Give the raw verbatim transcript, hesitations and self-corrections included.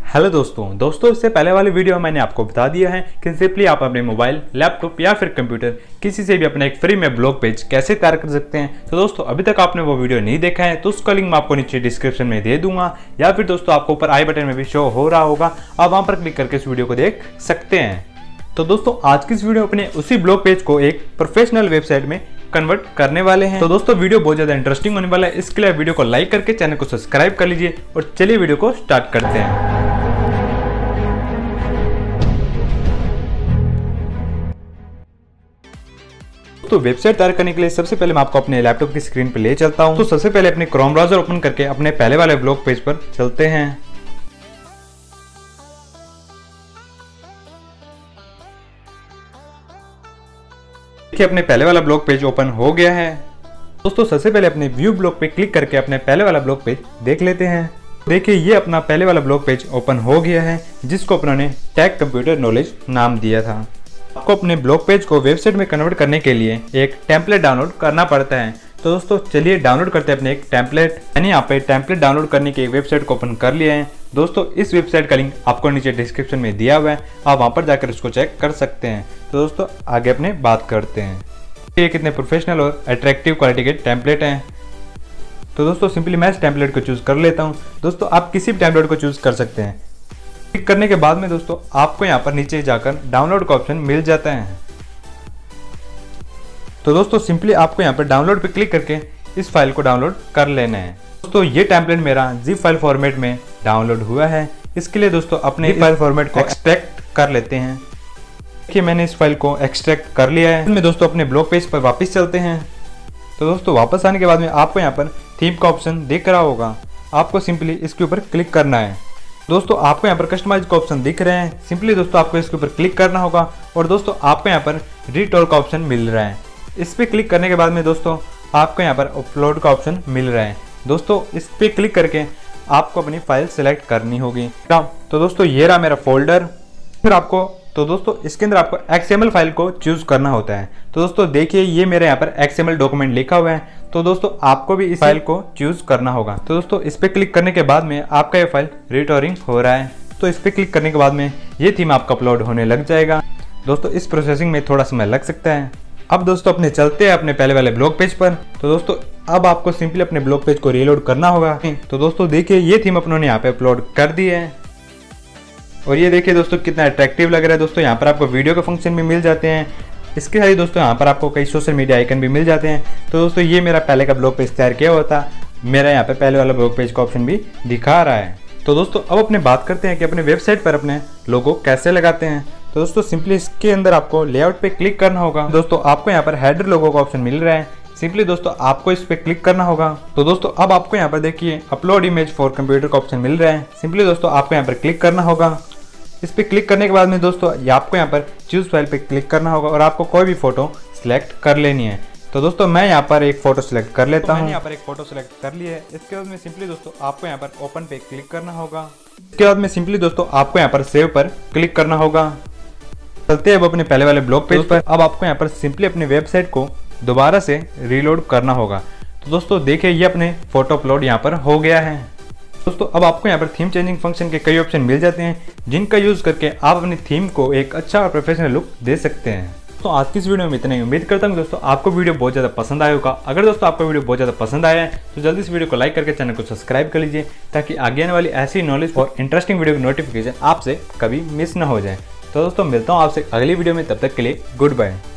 Hello दोस्तों दोस्तों इससे पहले वाली वीडियो में मैंने आपको बता दिया है कि सिंपली आप अपने मोबाइल, लैपटॉप या फिर कंप्यूटर किसी से भी अपना एक फ्री में ब्लॉग पेज कैसे तैयार कर सकते हैं। तो दोस्तों अभी तक आपने वो वीडियो नहीं देखा है तो उसका लिंक मैं आपको नीचे डिस्क्रिप्शन में दे दूंगा या फिर दोस्तों आपको ऊपर आई बटन में भी शो हो रहा होगा, आप वहां पर क्लिक करके इस वीडियो को देख सकते हैं। तो दोस्तों आज की इस वीडियो अपने उसी ब्लॉग पेज को एक प्रोफेशनल वेबसाइट में कन्वर्ट करने वाले हैं। तो दोस्तों वीडियो बहुत ज्यादा इंटरेस्टिंग होने वाला है, इसके लिए वीडियो को लाइक करके चैनल को सब्सक्राइब कर लीजिए और चलिए वीडियो को स्टार्ट करते हैं। तो वेबसाइट तैयार करने के लिए सबसे पहले मैं आपको अपने लैपटॉप की स्क्रीन पर ले चलता हूं। तो सबसे पहले अपने क्रोम ब्राउजर ओपन करके अपने पहले वाले ब्लॉग पेज पर चलते हैं। देखिए अपने पहले वाला ब्लॉग पेज ओपन हो गया है। दोस्तों सबसे पहले अपने व्यू ब्लॉग पे क्लिक करके अपने पहले वाला ब्लॉग पेज देख लेते हैं। देखिए ये अपना पहले वाला ब्लॉग पेज ओपन हो गया है जिसको अपने टेक कंप्यूटर नॉलेज नाम दिया था। आपको अपने ब्लॉग पेज को वेबसाइट में कन्वर्ट करने के लिए एक टेम्पलेट डाउनलोड करना पड़ता है। तो दोस्तों चलिए डाउनलोड करते हैं अपने एक टेम्पलेट। मैंने यहाँ पे टेम्पलेट डाउनलोड करने की एक वेबसाइट को ओपन कर लिया है। दोस्तों इस वेबसाइट का लिंक आपको नीचे डिस्क्रिप्शन में दिया हुआ है, आप वहाँ पर जाकर इसको चेक कर सकते हैं। तो दोस्तों आगे अपने बात करते हैं ये कितने प्रोफेशनल और अट्रैक्टिव क्वालिटी के टेम्पलेट हैं। तो दोस्तों सिंपली मैं इस टेम्पलेट को चूज कर लेता हूँ। दोस्तों आप किसी भी टेम्पलेट को चूज कर सकते हैं। क्लिक करने के बाद में दोस्तों आपको यहाँ पर नीचे जाकर डाउनलोड का ऑप्शन मिल जाता है। तो दोस्तों सिंपली आपको यहाँ पर डाउनलोड पे क्लिक करके इस फाइल को डाउनलोड कर लेना है। दोस्तों ये टेम्पलेट मेरा जिप फाइल फॉर्मेट में डाउनलोड हुआ है। इसके लिए दोस्तों अपने फाइल फॉर्मेट को एक्सट्रैक्ट कर लेते हैं। देखिए मैंने इस फाइल को एक्सट्रैक्ट कर लिया है। इसमें दोस्तों अपने ब्लॉग पेज पर वापस चलते हैं। तो दोस्तों वापस आने के बाद में आपको यहाँ पर थीम का ऑप्शन दिख रहा होगा, आपको सिंपली इसके ऊपर क्लिक करना है। दोस्तों आपको यहाँ पर कस्टमाइज का ऑप्शन दिख रहे हैं, सिंपली दोस्तों आपको इसके ऊपर क्लिक करना होगा और दोस्तों आपको यहाँ पर रीटोर का ऑप्शन मिल रहा है। इस पर क्लिक करने के बाद में दोस्तों आपको यहाँ पर अपलोड का ऑप्शन मिल रहा है। दोस्तों इस पर क्लिक करके आपको अपनी फाइल सेलेक्ट करनी होगी। तो दोस्तों ये रहा मेरा फोल्डर। फिर आपको तो दोस्तों इसके अंदर आपको एक्सएमएल फाइल को चूज करना होता है। तो दोस्तों देखिए ये मेरे यहाँ पर एक्सएमएल डॉक्यूमेंट लिखा हुआ है। तो दोस्तों आपको भी इस फाइल को चूज करना होगा। तो दोस्तों इस पर क्लिक करने के बाद में आपका ये फाइल रिटोरिंग हो रहा है। तो इस पर क्लिक करने के बाद में ये थीम आपका अपलोड होने लग जाएगा। दोस्तों इस प्रोसेसिंग में थोड़ा समय लग सकता है। अब दोस्तों अपने चलते हैं अपने पहले वाले ब्लॉग पेज पर। तो दोस्तों अब आपको सिंपली अपने ब्लॉग पेज को रीलोड करना होगा। तो दोस्तों देखिए ये थीम अपनों ने यहाँ पे अपलोड कर दी है और ये देखिए दोस्तों कितना अट्रैक्टिव लग रहा है। दोस्तों यहाँ पर आपको वीडियो के फंक्शन भी मिल जाते हैं। इसके साथ ही दोस्तों यहाँ पर आपको कई सोशल मीडिया आइकन भी मिल जाते हैं। तो दोस्तों ये मेरा पहले का ब्लॉग पेज तैयार किया हुआ था, मेरा यहाँ पे पहले वाला ब्लॉग पेज का ऑप्शन भी दिखा रहा है। तो दोस्तों अब अपने बात करते हैं कि अपने वेबसाइट पर अपने लोगो कैसे लगाते हैं। तो दोस्तों सिंपली इसके अंदर आपको लेआउट पे क्लिक करना होगा। दोस्तों आपको यहाँ पर हेडर लोगो का ऑप्शन मिल रहा है, सिंपली दोस्तों आपको इस पे क्लिक करना होगा। तो दोस्तों अब आपको यहाँ पर देखिए अपलोड इमेज फॉर कंप्यूटर का ऑप्शन मिल रहा है, सिंपली दोस्तों आपको यहाँ पर क्लिक करना होगा। इस पे क्लिक करने के बाद में दोस्तों आपको यहाँ पर चूज फाइल पे क्लिक करना होगा और आपको कोई भी फोटो सिलेक्ट कर लेनी है। तो दोस्तों मैं यहाँ पर एक फोटो सिलेक्ट कर लेता हूँ। मैंने यहाँ पर एक फोटो सिलेक्ट कर ली है। इसके बाद में सिंपली दोस्तों आपको यहाँ पर ओपन पे क्लिक करना होगा। इसके बाद में सिंपली दोस्तों आपको यहाँ पर सेव पर क्लिक करना होगा। चलते हैं अब अपने पहले वाले ब्लॉग पेज पर। अब आपको यहाँ पर सिंपली अपनी वेबसाइट को दोबारा से रीलोड करना होगा। तो दोस्तों देखिए ये अपने फोटो अपलोड यहाँ पर हो गया है। दोस्तों अब आपको यहाँ पर थीम चेंजिंग फंक्शन के कई ऑप्शन मिल जाते हैं जिनका यूज करके आप अपनी थीम को एक अच्छा और प्रोफेशनल लुक दे सकते हैं। तो आज की इस वीडियो में इतना ही। उम्मीद करता हूँ दोस्तों आपको वीडियो बहुत ज़्यादा पसंद आया होगा। अगर दोस्तों आपको वीडियो बहुत ज़्यादा पसंद आया है तो जल्दी इस वीडियो को लाइक करके चैनल को सब्सक्राइब कर लीजिए ताकि आगे आने वाली ऐसी नॉलेज और इंटरेस्टिंग वीडियो की नोटिफिकेशन आपसे कभी मिस ना हो जाए। तो दोस्तों मिलता हूँ आपसे अगली वीडियो में, तब तक के लिए गुड बाय।